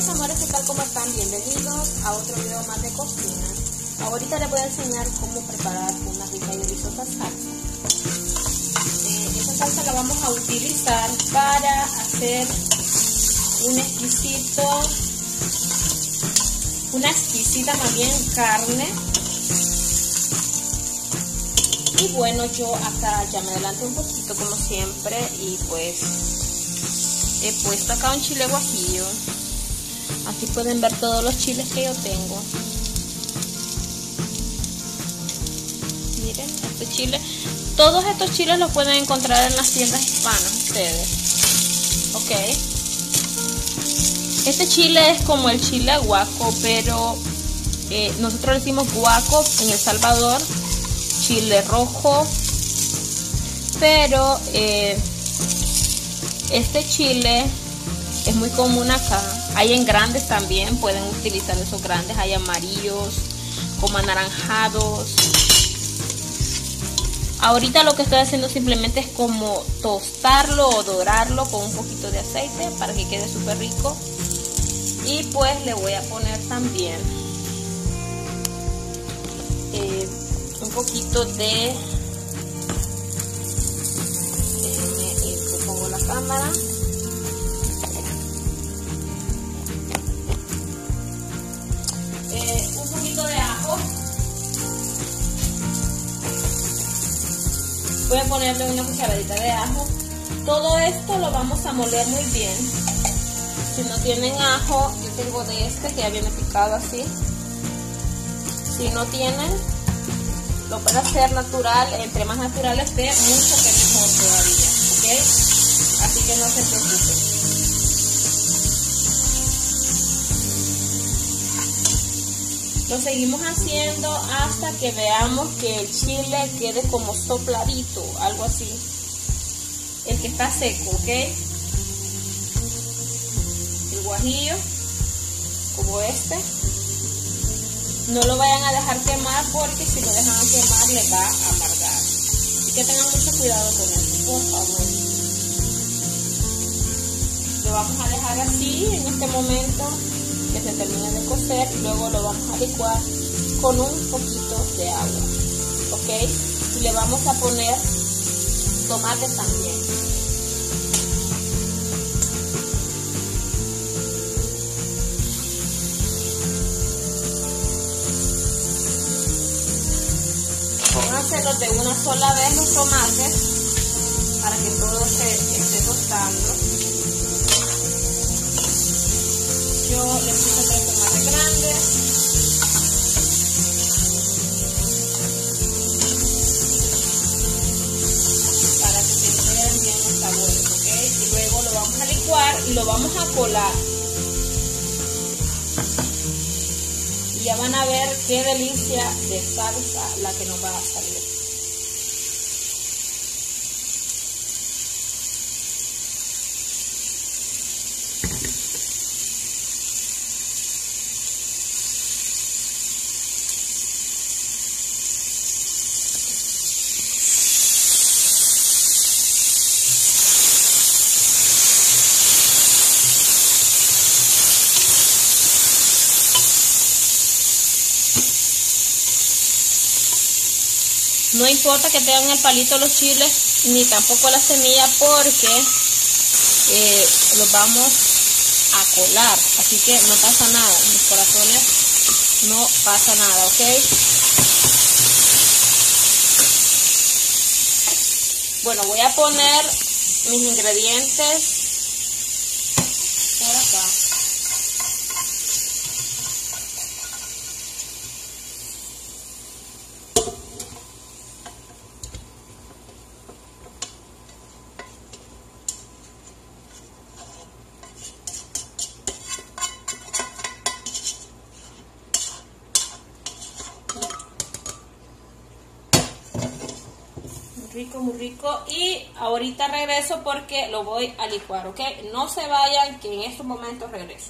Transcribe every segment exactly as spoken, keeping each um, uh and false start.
mis amores, ¿qué tal? ¿Cómo están? Bienvenidos a otro video más de cocina. Ahorita les voy a enseñar cómo preparar una rica y deliciosa salsa. Eh, esta salsa la vamos a utilizar para hacer un exquisito, una exquisita más bien carne. Y bueno, yo acá ya me adelanto un poquito como siempre y pues he puesto acá un chile guajillo. Aquí pueden ver todos los chiles que yo tengo. Miren, este chile, todos estos chiles los pueden encontrar en las tiendas hispanas ustedes. Ok. Este chile es como el chile guaco, pero eh, nosotros le decimos guaco en El Salvador, chile rojo, pero eh, este chile es muy común acá. Hay en grandes también, pueden utilizar esos grandes, hay amarillos, como anaranjados. Ahorita lo que estoy haciendo simplemente es como tostarlo o dorarlo con un poquito de aceite para que quede súper rico. Y pues le voy a poner también eh, un poquito de... Eh, pongo la cámara. Un poquito de ajo. Voy a ponerle una cucharadita de ajo. Todo esto lo vamos a moler muy bien. Si no tienen ajo, yo tengo de este que ya viene picado así. Si no tienen, lo pueden hacer natural. Entre más natural esté, mucho que mejor todavía, ¿ok? Así que no se preocupen. Lo seguimos haciendo hasta que veamos que el chile quede como sopladito, algo así. El que está seco, ¿ok? El guajillo, como este. No lo vayan a dejar quemar porque si lo dejan quemar les va a amargar. Así que tengan mucho cuidado con eso, por favor. Lo vamos a dejar así en este momento, que se termine de cocer, y luego lo vamos a licuar con un poquito de agua, ok, y le vamos a poner tomate también. Pónganselos de una sola vez los tomates para que todo se esté tostando. Yo le puse tres tomates grandes. Para que se integren bien los sabores, ¿ok? Y luego lo vamos a licuar y lo vamos a colar. Y ya van a ver qué delicia de salsa la que nos va a salir. No importa que tengan el palito los chiles, ni tampoco la semilla, porque eh, los vamos a colar. Así que no pasa nada, mis corazones, no pasa nada, ¿ok? Bueno, voy a poner mis ingredientes por acá. Rico, muy rico. Y ahorita regreso porque lo voy a licuar, ¿ok? No se vayan, que en estos momentos regreso.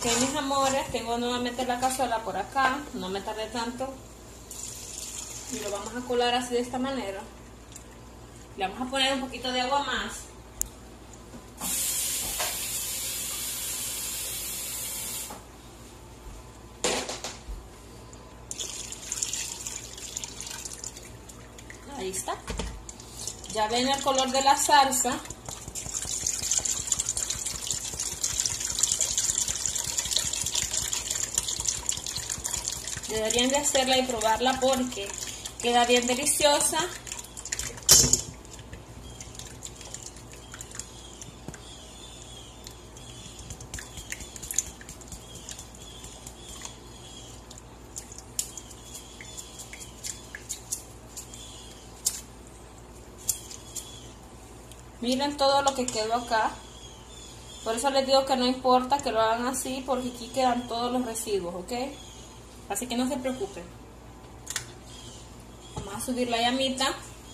Ok, mis amores, tengo nuevamente la cazuela por acá, no me tardé tanto. Y lo vamos a colar así de esta manera. Le vamos a poner un poquito de agua más. Ahí está. Ya ven el color de la salsa. Deberían de hacerla y probarla porque queda bien deliciosa. Miren todo lo que quedó acá. Por eso les digo que no importa que lo hagan así, porque aquí quedan todos los residuos, ¿ok? Así que no se preocupen. Vamos a subir la llamita.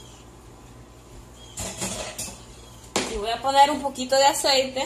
Y voy a poner un poquito de aceite.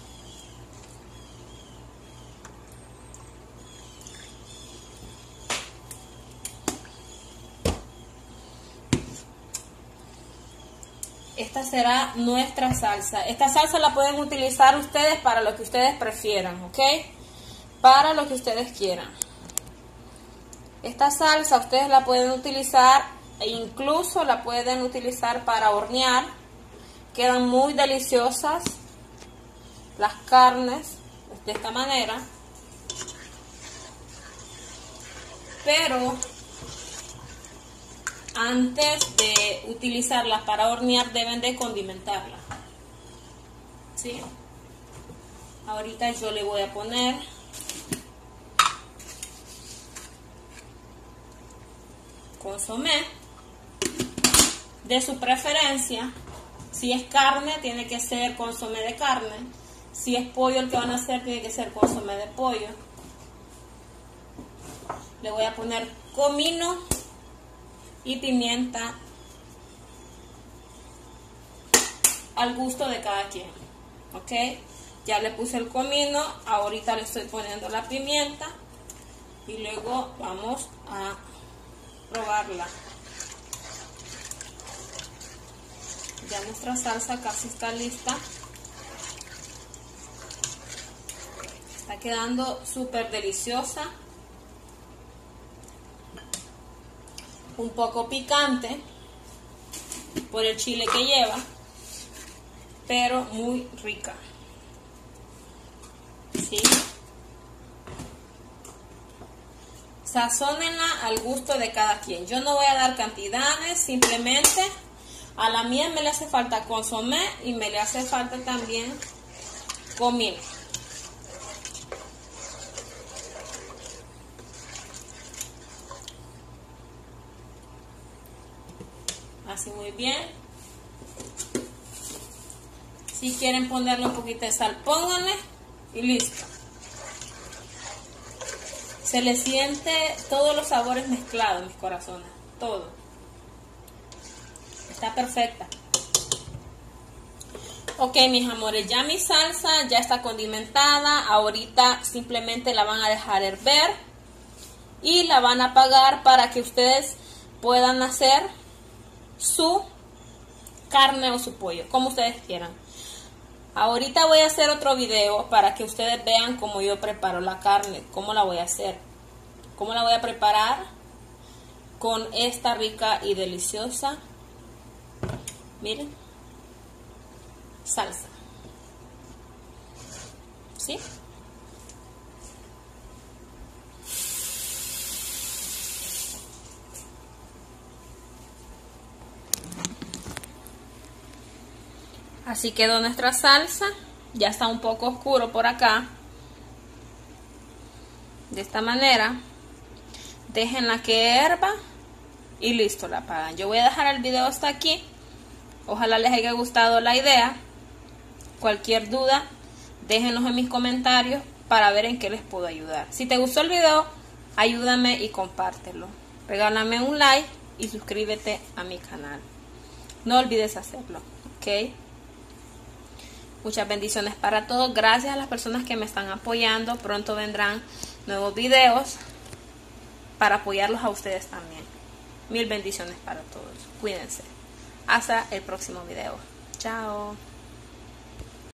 Esta será nuestra salsa. Esta salsa la pueden utilizar ustedes para lo que ustedes prefieran, ¿ok? Para lo que ustedes quieran. Esta salsa ustedes la pueden utilizar e incluso la pueden utilizar para hornear. Quedan muy deliciosas las carnes de esta manera. Pero antes de utilizarlas para hornear deben de condimentarlas. ¿Sí? Ahorita yo le voy a poner consomé de su preferencia. Si es carne, tiene que ser consomé de carne. Si es pollo el que van a hacer, tiene que ser consomé de pollo. Le voy a poner comino y pimienta al gusto de cada quien. Ok, ya le puse el comino, ahorita le estoy poniendo la pimienta y luego vamos a probarla. Ya nuestra salsa casi está lista. Está quedando súper deliciosa. Un poco picante por el chile que lleva, pero muy rica. ¿Sí? Sazónenla al gusto de cada quien. Yo no voy a dar cantidades, simplemente a la mía me le hace falta consomé y me le hace falta también comino. Así muy bien. Si quieren ponerle un poquito de sal, pónganle y listo. Se le siente todos los sabores mezclados, mis corazones, todo. Está perfecta. Ok, mis amores, ya mi salsa ya está condimentada. Ahorita simplemente la van a dejar hervir y la van a apagar para que ustedes puedan hacer su carne o su pollo, como ustedes quieran. Ahorita voy a hacer otro video para que ustedes vean cómo yo preparo la carne, cómo la voy a hacer, cómo la voy a preparar con esta rica y deliciosa, miren, salsa. ¿Sí? Así quedó nuestra salsa. Ya está un poco oscuro por acá. De esta manera. Déjenla que hierva. Y listo, la apagan. Yo voy a dejar el video hasta aquí. Ojalá les haya gustado la idea. Cualquier duda, déjenlos en mis comentarios para ver en qué les puedo ayudar. Si te gustó el video, ayúdame y compártelo. Regálame un like y suscríbete a mi canal. No olvides hacerlo, ¿ok? Muchas bendiciones para todos. Gracias a las personas que me están apoyando. Pronto vendrán nuevos videos para apoyarlos a ustedes también. Mil bendiciones para todos. Cuídense. Hasta el próximo video. Chao.